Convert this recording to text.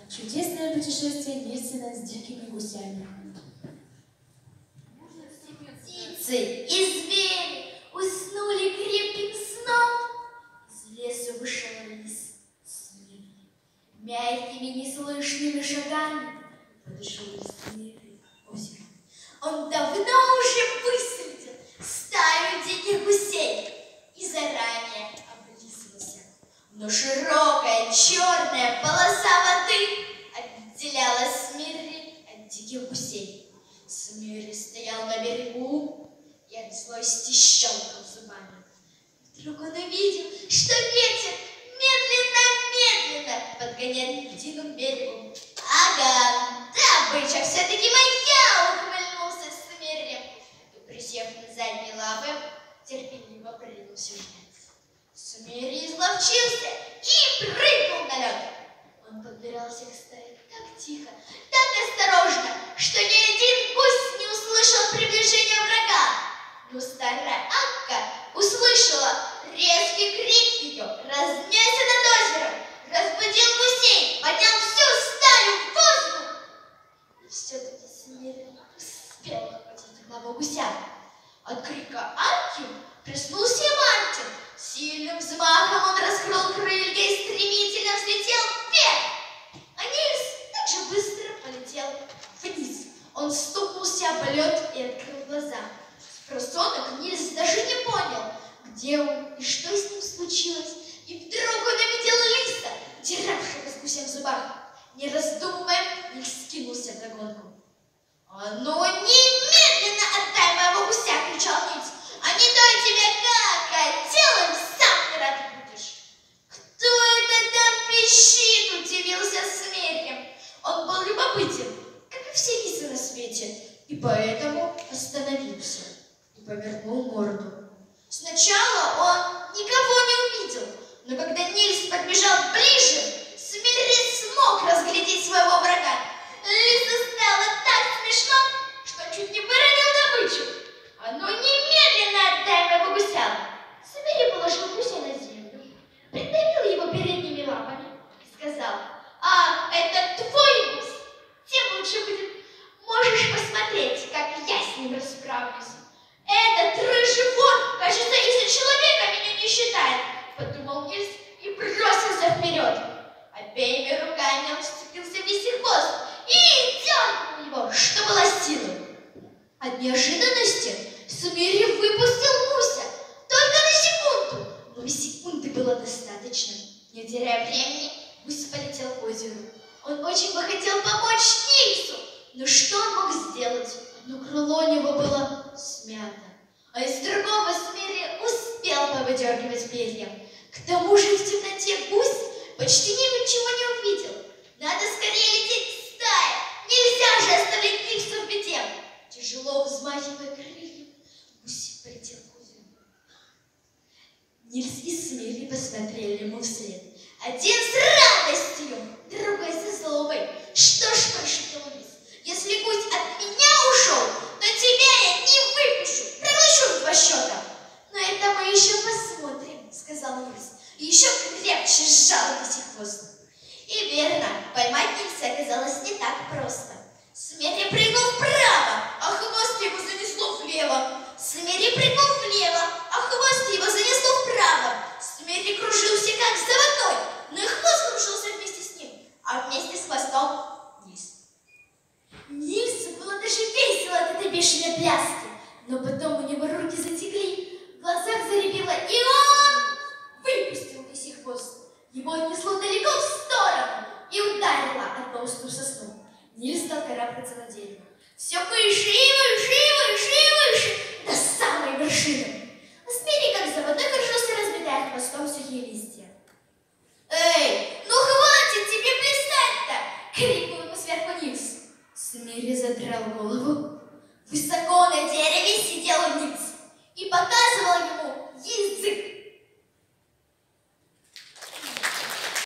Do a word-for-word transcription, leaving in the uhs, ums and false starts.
Чудесное путешествие Нильсена с дикими гусями. Птицы и звери уснули крепким сном. Из леса вышел лис с мирными, мягкими, неслышными шагами. Подошел к озеру. Он давно уже выследил стаю диких гусей и заранее облизывался. Но широкая черная полоса воды отделяла Смирри от диких гусей. Смирри стоял на берегу и от злости щелкал зубами. Вдруг он увидел, что ветер медленно-медленно подгоняет льдину к берегу. Ага, добыча все-таки моя, ухмыльнулся Смирри. И, присев на задние лапы, терпеливо принялся ждать. Смирри изловчился и прыгнул на лед. Он подбирался к стае так тихо, так осторожно, что ни один гусь не услышал приближения врага. Но старая Акка услышала резкий крик ее, разнесся над озером, разбудил гусей, поднял всю стаю в воздух. И все-таки Смирри успел охватить главу гуся. От крика Акки проснулся и Мартин. Сильным взмахом он раскрыл крылья и стремительно взлетел вверх. А Нильс так же быстро полетел вниз. Он стукнулся об лед и открыл глаза. Спросонок Нильс даже не понял, где он и что с ним случилось. И вдруг он увидел лиса, диравшего с гусем в зубах. Не раздумывая, Нильс кинулся вдогонку. «А ну, немедленно отдай моего гуся!» — кричал Нильс. «А не то я тебя как хотел, сам не рад будешь!» «Кто это там пищит?» — удивился Смирри. Он был любопытен, как и все лисы на свете, и поэтому остановился и повернул морду. Сначала он никого не увидел, но когда Нильс подбежал ближе, Смирри смог разглядеть своего врага. Лису стало так смешно, что он чуть не выронил добычу. «А ну, немедленно отдай моего гуся!» Смирри положил гуся на землю, придавил его передними лапами и сказал: «А, это твой гусь! Тем лучше будет. Можешь посмотреть, как я с ним расправлюсь. Этот рыжий вор, кажется, и за человека меня не считает», — подумал Нильс и бросился вперед. Обеими руками он вцепился в лисий хвост и дернул его, что было силы. От неожиданности Смирри выпустил гуся только на секунду, но и секунды было достаточно. Не теряя времени, гусь полетел к озеру. Он очень бы хотел помочь Нильсу, но что он мог сделать? Одно крыло у него было смято, а из другого Смирри успел повыдергивать перья. К тому же в темноте гусь почти ничего не увидел. Надо скорее лететь к стае. Нельзя же оставлять Нильса в беде. Тяжело взмахивая крыльями, гусь полетел к озеру. Нильс и Смирри посмотрели ему вслед. Один с радостью, другой со злобой. «Что ж, — прошептал Нильс, — если гусь от меня ушел, то тебя я не выпущу, проглощу в два счета». «Но это мы еще посмотрим, — сказал Нильс, и еще крепче сжал лисий хвост». И верно, поймать Нильса оказалось не так просто. Смирри прыгнул вправо, а хвост его занесло влево. Смирри прыгнул влево, а хвост его занесло вправо. Смирри кружился как заводной, но и хвост кружился вместе с ним, а вместе с хвостом Нильс. Нильсу было даже весело от этой бешеной пляски, но потом у него руки затекли, в глазах заребило, и он выпустил лисий хвост. Его отнесло далеко в сторону и ударило о толстую сосну. Нильс стал карабкаться на дерево. Все выше и выше и